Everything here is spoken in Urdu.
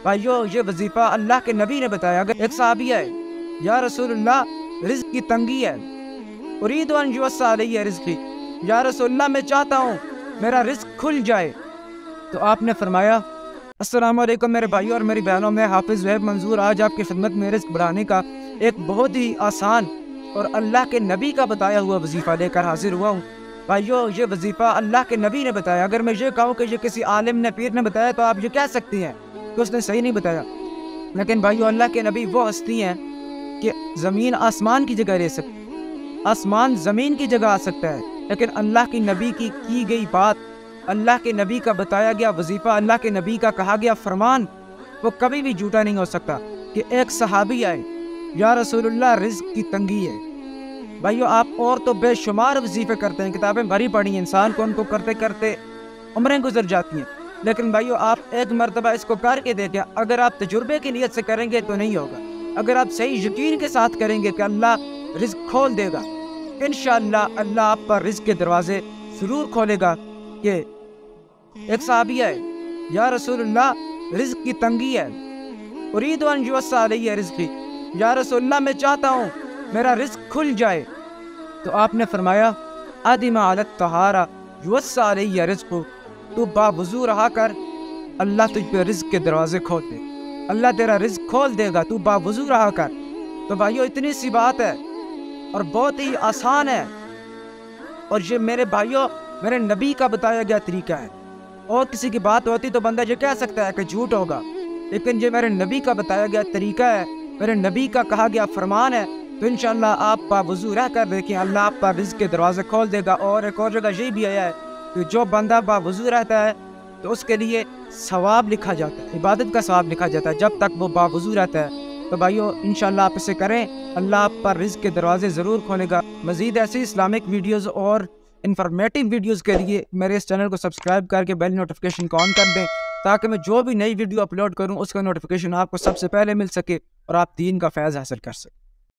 بھائیو یہ وظیفہ اللہ کے نبی نے بتایا۔ اگر ایک صحابی ہے، یا رسول اللہ رزق کی تنگی ہے، اريد ان يوسع علی رزقی، یا رسول اللہ میں چاہتا ہوں میرا رزق کھل جائے، تو آپ نے فرمایا السلام علیکم میرے بھائیوں اور میری بہنوں، میں حافظ وہیب منظور آج آپ کی خدمت میں رزق بڑھانے کا ایک بہت ہی آسان اور اللہ کے نبی کا بتایا ہوا وظیفہ لے کر حاضر ہوا ہوں۔ بھائیو یہ وظیفہ اللہ کے نبی نے بتایا۔ اگر میں یہ کہوں کہ یہ کسی عالم نے، پیر نے بتایا، تو آپ یہ کہہ سکتی ہیں کہ اس نے صحیح نہیں بتایا، لیکن بھائیو اللہ کے نبی وہ ہستی ہیں کہ زمین آسمان کی جگہ لے سکتی، آسمان زمین کی جگہ آ سکتا ہے، لیکن اللہ کی نبی کی گئی بات، اللہ کے نبی کا بتایا گیا وظیفہ، اللہ کے نبی کا کہا گیا فرمان، وہ کبھی بھی جھوٹا نہیں ہو سکتا۔ کہ ایک صحابی آئے، یا رسول اللہ رزق کی تنگی ہے۔ بھائیو آپ اور تو بے شمار وظیفے کرتے ہیں، کتابیں بھری پڑی ہیں، انسان کو ان کو کرتے کرتے عمریں گزر جاتی ہیں، لیکن بھائیو آپ ایک مرتبہ اس کو کر کے دیکھیں۔ اگر آپ تجربے کی نیت سے کریں گے تو نہیں ہوگا، اگر آپ صحیح یقین کے ساتھ کریں گے کہ اللہ رزق کھول دے گا، انشاءاللہ اللہ آپ پر رزق کے دروازے ضرور کھولے گا۔ کہ ایک صحابی ہے، یا رسول اللہ رزق کی تنگی ہے، اريد ان يوسع علی رزقی، یا رسول اللہ میں چاہتا ہوں میرا رزق کھل جائے، تو آپ نے فرمایا ادم علی الطہارہ یوسع علی رزق، تو باوضو رہا کر، اللہ تجھ پہ رزق کے دروازے کھول دے، اللہ تیرا رزق کھول دے گا، تو باوضو رہا کر۔ تو بھائیو اتنی سی بات ہے اور بہت ہی آسان ہے، اور یہ میرے بھائیو میرے نبی کا بتایا گیا طریقہ ہے۔ اور کسی کی بات ہوتی تو بندہ یہ کہہ سکتا ہے کہ جھوٹ ہوگا، لیکن یہ میرے نبی کا بتایا گیا طریقہ ہے، میرے نبی کا کہا گیا فرمان ہے، تو انشاءاللہ آپ باوضو رہ کر دیکھیں، اللہ آپ پر رزق کے دروازے کھول دے گا۔ اور ایک اور جگہ یہ بھی آیا ہے کہ جو بندہ باوضو رہتا ہے تو اس کے لیے ثواب لکھا جاتا ہے، عبادت کا ثواب لکھا جاتا ہے جب تک وہ باوضو رہتا ہے۔ تو بھائیو انشاءاللہ آپ اسے کریں، اللہ آپ پر رزق کے دروازے ضرور کھولے گا۔ مزید ایسی اسلامک ویڈیوز اور انفارمیٹیو ویڈیوز کے لیے میرے اس چینل کو سبسکرائب کر کے بیل نوٹیفیکیشن کو آن کر دیں، تاکہ میں جو بھی نئی ویڈیو اپلوڈ کروں اس کا نوٹیفیکیشن آپ کو سب سے پہلے مل سکے اور آپ دین کا فیض حاصل کر سکیں۔